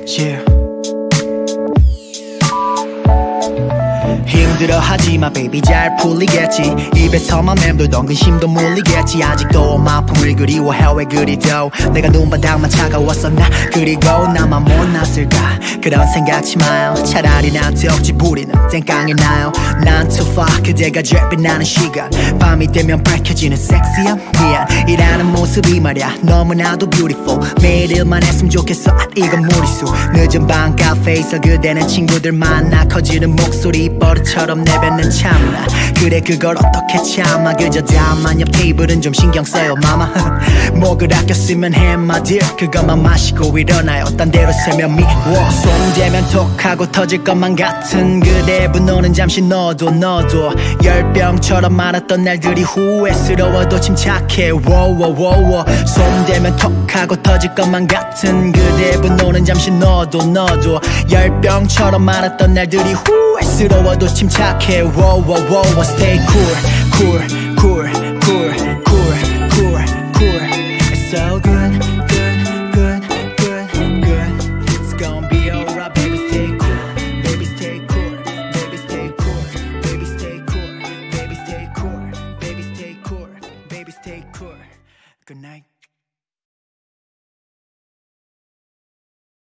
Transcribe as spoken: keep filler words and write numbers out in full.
Yeah. 힘들어하지마 baby 잘 풀리겠지 입에서만 맴돌던 근심도 물리겠지 아직도 마음을 그리워해 왜 그리도 내가 눈바닥만 차가웠어 나 그리고 나만 못났을까 그런 생각지 마요 차라리 나한테 억지 부리는 땡깡이 나요 난 too far 그대가 제일 빛나는 시간 밤이 되면 밝혀지는 섹시함 미안 이라는 모습이 말야 너무나도 beautiful 매일 일만 했으면 좋겠어 이건 무리수 늦은 밤 카페에서 그대는 친구들 만나 커지는 목소리 버릇처럼 내뱉는 참나 그래 그걸 어떻게 참아 그저 다만 옆 테이블은 좀 신경 써요 마마 목을 아껴 쓰면 해 my dear 그것만 마시고 일어나요 딴 데로 세면 미워 손대면 톡하고 터질 것만 같은 그대의 분노는 잠시 너도 너도 열병처럼 많았던 날들이 후회스러워도 침착해 워워워워 손대면 톡하고 터질 것만 같은 그대의 분노는 잠시 너도 너도 열병처럼 많았던 날들이 후회스러워도 침착해 워워워워 stay cool cool cool cool cool cool cool it's so good